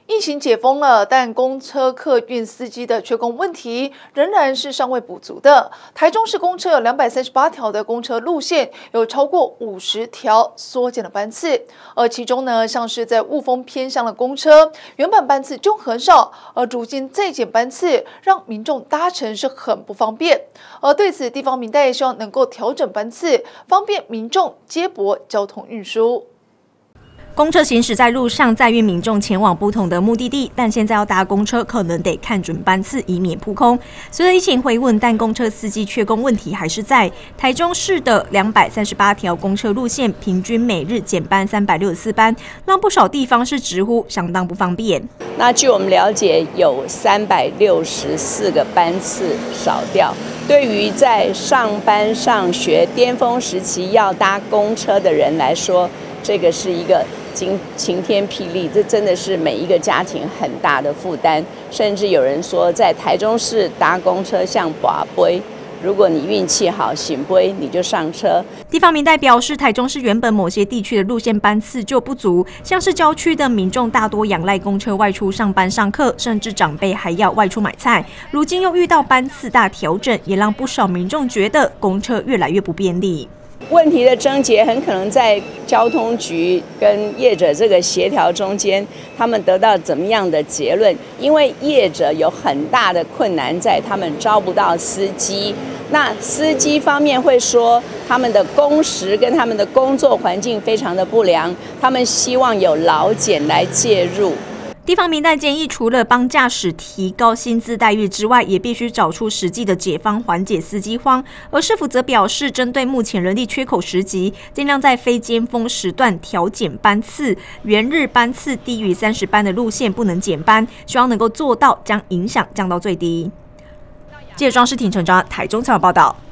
疫情解封了，但公车客运司机的缺工问题仍然是尚未补足的。台中市公车有238条的公车路线，有超过50条缩减了班次，而其中呢，像是在雾峰偏向的公车，原本班次就很少，而如今再减班次，让民众搭乘是很不方便。而对此，地方民代希望能够调整班次，方便民众接驳交通运输。 公车行驶在路上，载运民众前往不同的目的地，但现在要搭公车，可能得看准班次，以免扑空。随着疫情回稳，但公车司机缺工问题还是在。台中市的238条公车路线，平均每日减班364班，让不少地方是直呼相当不方便。 那据我们了解，有364个班次少掉。对于在上班上学巅峰时期要搭公车的人来说，这个是一个晴天霹雳，这真的是每一个家庭很大的负担。甚至有人说，在台中市搭公车像拔杯，如果你运气好，醒杯你就上车。 地方民代表示，台中市原本某些地区的路线班次就不足，像是郊区的民众大多仰赖公车外出上班上课，甚至长辈还要外出买菜。如今又遇到班次大调整，也让不少民众觉得公车越来越不便利。 问题的症结很可能在交通局跟业者这个协调中间，他们得到怎么样的结论？因为业者有很大的困难在他们招不到司机，那司机方面会说他们的工时跟他们的工作环境非常的不良，他们希望有劳检来介入。 地方民代建议，除了帮驾驶提高薪资待遇之外，也必须找出实际的解方，缓解司机荒。而市府则表示，针对目前人力缺口时急，尽量在非尖峰时段调减班次，原日班次低于30班的路线不能减班，希望能够做到将影响降到最低。记者庄世廷、陈章台中采访报道。